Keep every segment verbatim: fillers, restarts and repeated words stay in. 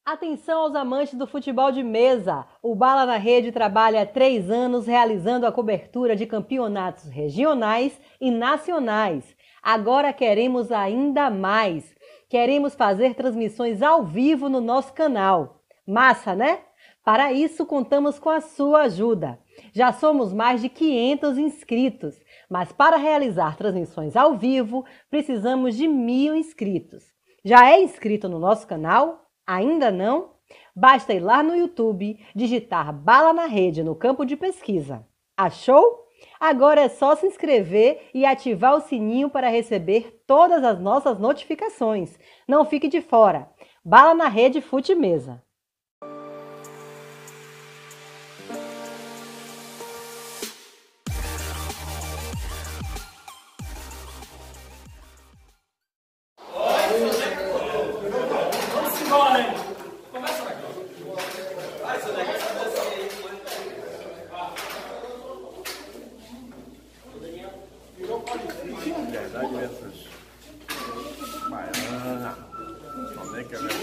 Atenção aos amantes do futebol de mesa! O Bala na Rede trabalha há três anos realizando a cobertura de campeonatos regionais e nacionais. Agora queremos ainda mais. Queremos fazer transmissões ao vivo no nosso canal. Massa, né? Para isso, contamos com a sua ajuda. Já somos mais de quinhentos inscritos, mas para realizar transmissões ao vivo, precisamos de mil inscritos. Já é inscrito no nosso canal? Ainda não? Basta ir lá no YouTube, digitar Bala na Rede no campo de pesquisa. Achou? Agora é só se inscrever e ativar o sininho para receber todas as nossas notificações. Não fique de fora. Bala na Rede Fute Mesa. Verdade versus Baiana. Onde é que ela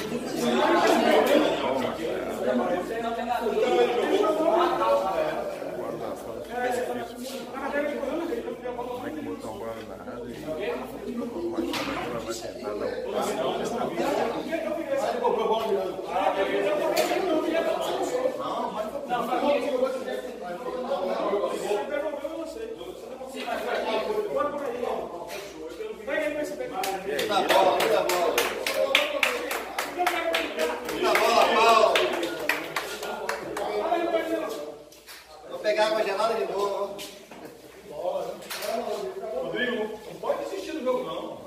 como é que botou a bola na rádio e o Machado agora vai tentar dar o Muita bola, muita bola. Muita bola, Paulo. Vou pegar água gelada de novo. Rodrigo, não pode desistir do jogo, não.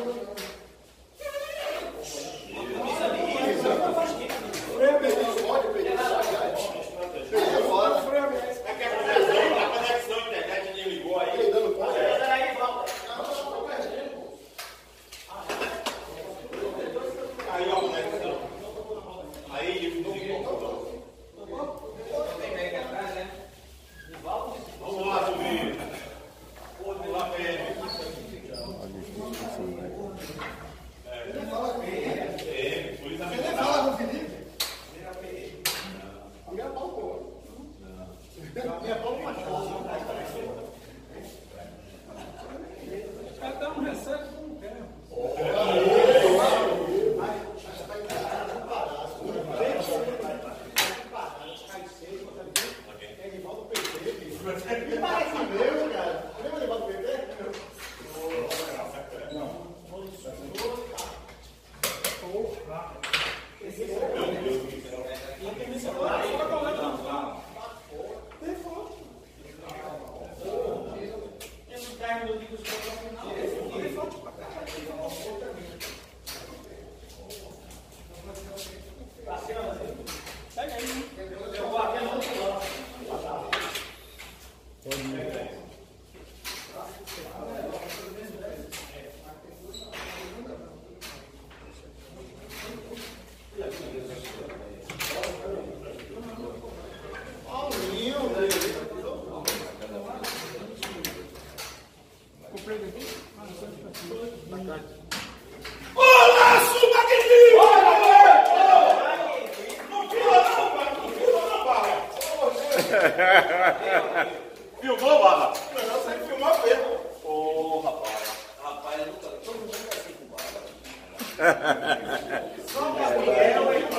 Filmou, Bala? Não, não, você filmou mesmo. Ô, rapaz. Rapaz, eu nunca. Todo mundo fica assim com Bala. Só Gabriel e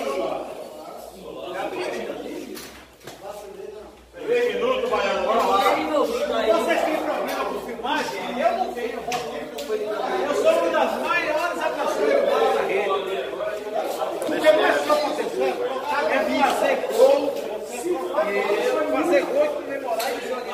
Três minutos, Baiano, bora lá. Vocês têm problema com filmagem? Eu não tenho. Eu sou uma das maiores atrações do Bala na Rede. O que mais está acontecendo é fazer gol, fazer gol e comemorar e jogar.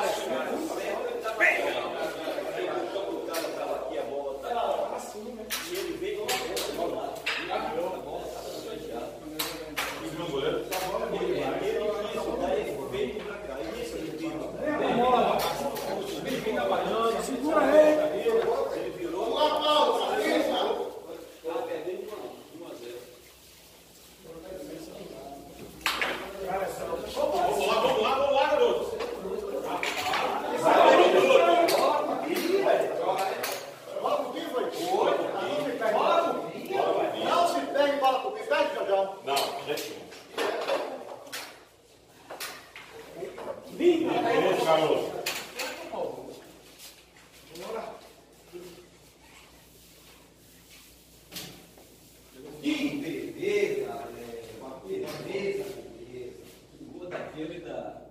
aquele da